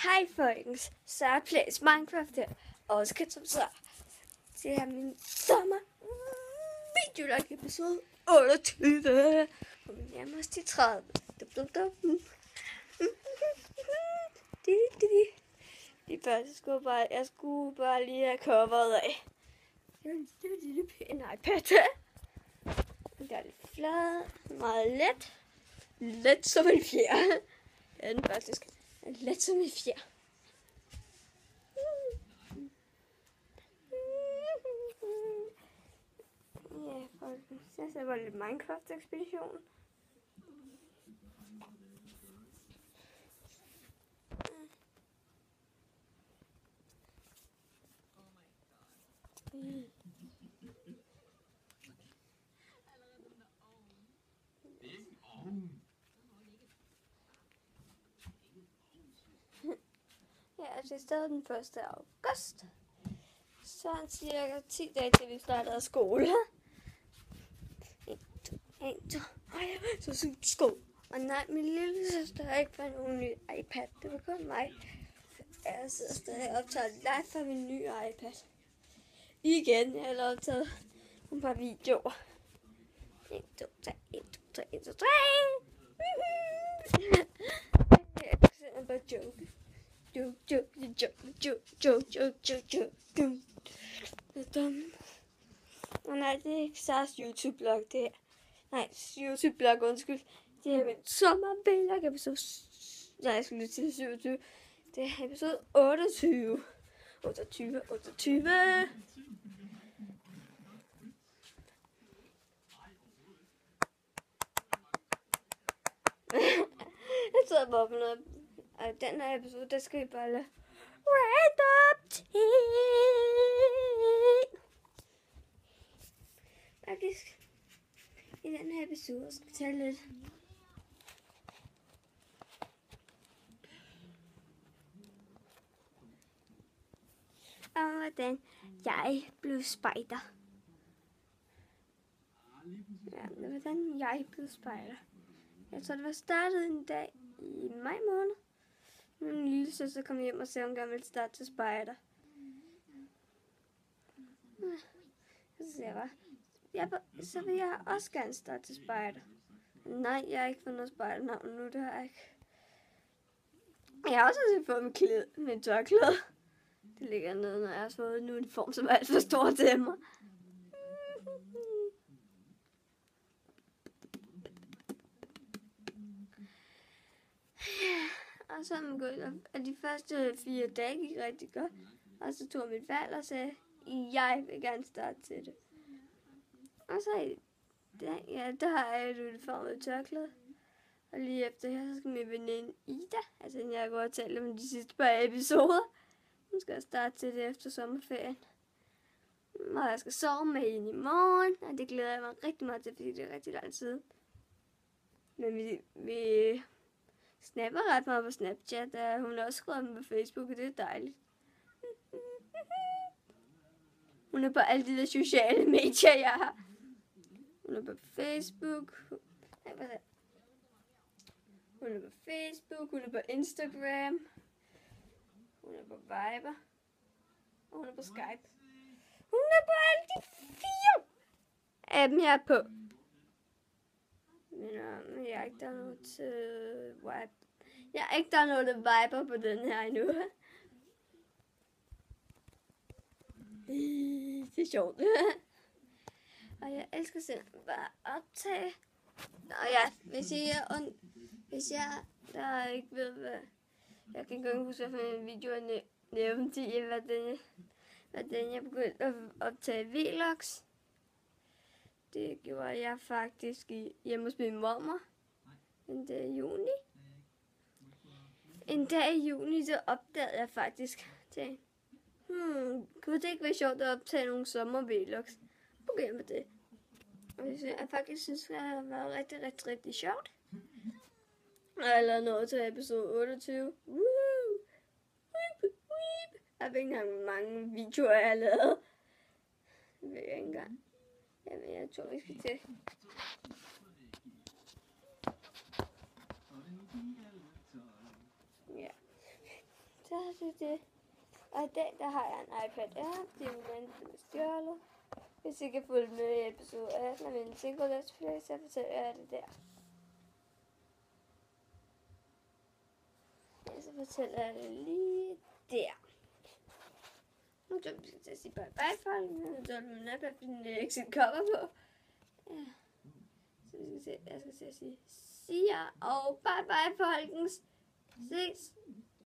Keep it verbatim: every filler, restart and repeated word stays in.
Hej folkens, så er Plays Minecraft her, og også kendt som så. Det er min sommer videolog episode otteogtyve, og vi nærmer os til tredive. Dum, dum, dum. Lige først, jeg skulle bare, jeg skulle bare lige have coveret af. Det er en lille, lille pæn iPad. Den er lidt flad, meget let. Let som en fjer. Ja, den faktisk. Let som en fjer. Ja, folkens. Jeg ser bare lidt Minecraft-ekspedition. Mm. Ja, altså i stedet den første august. Så er det cirka ti dage til vi starter skole. en, to, en, to. Ej, så sygt skole. Og nej, min lille søster har ikke fået nogen ny iPad. Det var kun mig. Jeg sidder stadig og optager live fra min nye iPad. Igen, jeg har optaget nogle par videoer. en, to, tre, en, to, tre, en, to, tre. Jeg kan simpelthen bare joke. Joke, joke, joke, joke, joke, joke, joke, joke. Det er dumt. Og nej, det er ikke Sars YouTube-blog, det her. Nej, YouTube-blog, undskyld. Det er min sommerblog, episode... Nej, jeg skulle lige til syvogtyve. Det er episode otteogtyve. otteogtyve, otteogtyve. Jeg sidder bare på noget. Og den her episode, der skal vi bare lade random ting. Faktisk, i den her episode skal vi tale lidt om, hvordan jeg blev spejder. Ja, hvordan jeg blev spejder. Jeg tror, det var startet en dag i maj måned. Min lille søster kom hjem og sagde, hun gerne ville starte til spejder. Så siger jeg bare, ja, så vil jeg også gerne starte til spejder. Nej, jeg har ikke fået noget spejdernavn nu, det har jeg ikke. Jeg har også fået mit, klæde, mit tørklæde. Det ligger nede, når jeg har fået en uniform, som er alt for stor til mig. Og så er man gået, og de første fire dage gik rigtig godt. Og så tog mit valg og sagde, jeg vil gerne starte til det. Og så der, ja, der har jeg et uniformet tørklæde. Og lige efter her, så skal min veninde Ida, altså den jeg går og tale om de sidste par episoder. Hun skal starte til det efter sommerferien. Og jeg skal sove med hende i morgen, og det glæder jeg mig rigtig meget til, fordi det er rigtig lang tid. Men vi, vi snapper ret meget på Snapchat, og hun har også skrevet mig på Facebook, og det er dejligt. Hun er på alle de der sociale medier, jeg har. Hun er på Facebook. Hun er på Facebook, hun er på Instagram. Hun er på Viber. Og hun er på Skype. Hun er på alle de fire af dem, jeg er på. Men um, jeg har ikke der noget til Viber. Jeg har ikke der noget til Viber på den her endnu. Det er sjovt. Og jeg elsker simpelthen bare at optage. Og ja, hvis jeg, og hvis jeg der ikke ved, hvad... Jeg kan ikke huske, hvad en video jeg nævnte i, hvordan, hvordan jeg begyndte at optage vlogs. Det gjorde jeg faktisk i, hjemme hos min mormor. En dag i juni. En dag i juni, så opdagede jeg faktisk til, hmm, kunne det ikke være sjovt at optage nogle sommervlogs? Okay med det. Og jeg faktisk synes, det har været rigtig, rigtig, rigtig sjovt. Og jeg lavede noget til episode otteogtyve. Woohoo! Weep, weep. Jeg ved ikke engang, hvor mange videoer jeg har lavet. Det ved jeg ikke engang. Jamen, jeg tror, vi skal til. Ja. så har det det. Og i dag, der har jeg en iPad Air. Det er min ven, den er stjålet. Hvis I kan følge med i episode atten af min single let's play, så fortæller jeg det der. Ja, så fortæller jeg det lige der. Nu tror jeg, vi skal til at sige bye bye, folk. Nu tror jeg, min iPad, fordi den ikke sætter cover på. Ja. Så vi skal se, jeg skal til at sige siger og bye bye, folkens. Ses.